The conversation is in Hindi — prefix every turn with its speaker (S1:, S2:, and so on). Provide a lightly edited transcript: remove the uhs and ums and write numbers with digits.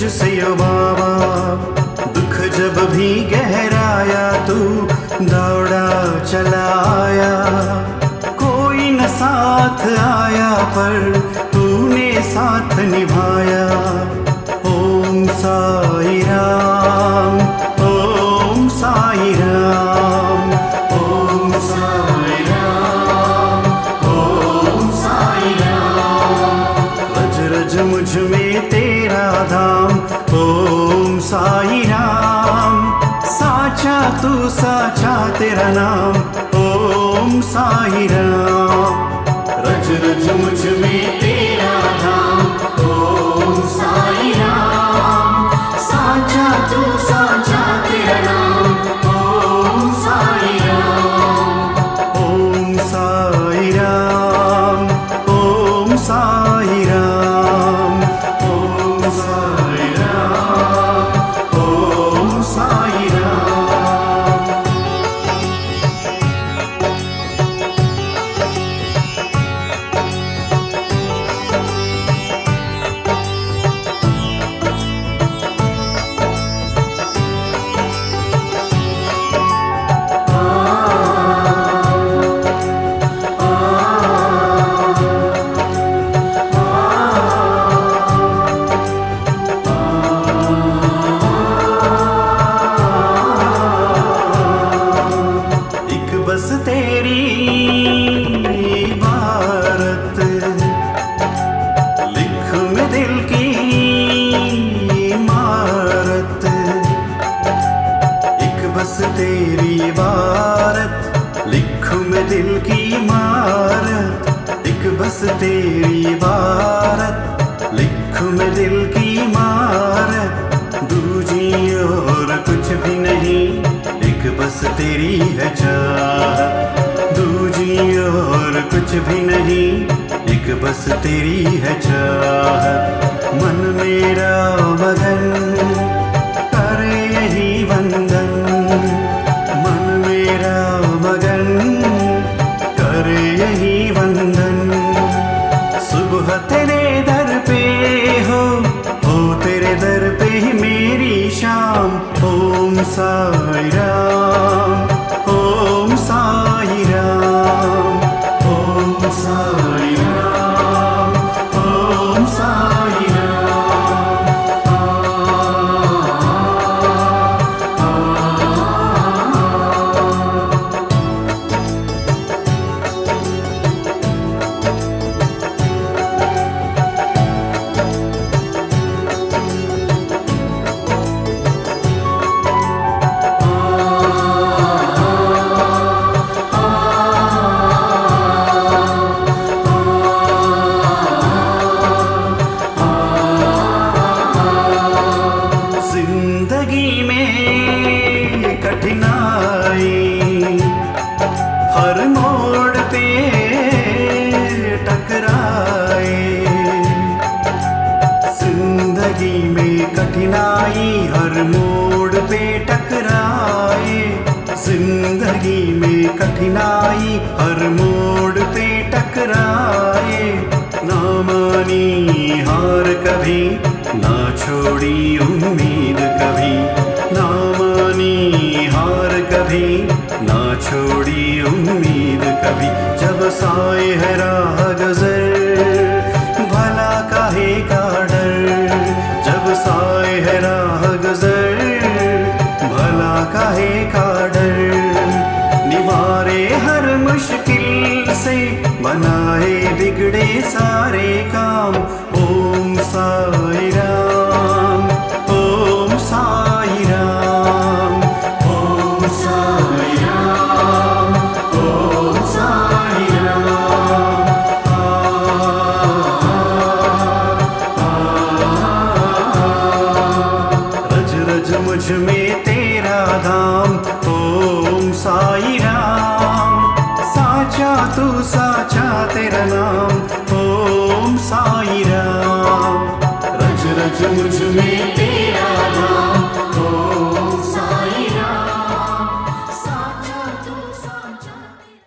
S1: तुझसे ओ बाबा। दुख जब भी गहराया तू दौड़ा चला आया। कोई न साथ आया पर तूने साथ निभाया। ओम साई राम, ओम साई राम, ओम साई राम, ओम साई राम। रज रज मुझ में तेरा धाम। ओम साई राम, साचा तू साचा तेरा नाम। ओम साई राम, रज रज मुझ में तेरा धाम। ओम साई राम, साचा तू साचा तेरा नाम। ओम साई राम, ओम साई राम, ओम साई राम, ओम साई राम, ओम साई राम। बस तेरी इबारत लिख में दिल की इमारत। एक बस तेरी इबारत लिख में दिल की इमारत। एक बस तेरी इबारत लिख में दिल की इमारत। दूजी और कुछ भी नहीं, एक बस तेरी है चाहत। दूजी और कुछ भी नहीं, एक बस तेरी है चाहत। मन मेरा मगन करे यही वंदन। मन मेरा मगन करे यही वंदन। सुबह तेरे दर पे हो तेरे दर पे ही मेरी शाम। ओम साई राम, ओम साई राम, ओम साई राम, ओम साई राम। जिंदगी में कठिनाई हर मोड़ पे टकराए। जिंदगी में कठिनाई हर मोड़ पे टकराए। जिंदगी में कठिनाई हर मोड़ पे टकराए। ना मानी हार कभी, ना छोड़ी उम्मीद कभी। ना मानी हार कभी, ना छोड़ी उम्मीद कभी। जब साए है राह गुज़र भला काहे का डर। जब साए है राह गुज़र भला काहे का डर। निवारे हर मुश्किल से बनाए बिगड़े सारे काम। ओम साई राम, ओम साई राम, ओम साई राम, ओम साई राम। रज रज मुझ में तेरा धाम। ओम साई राम, साचा तू साचा तेरा नाम। ओम साई राम, रज रज मुझ में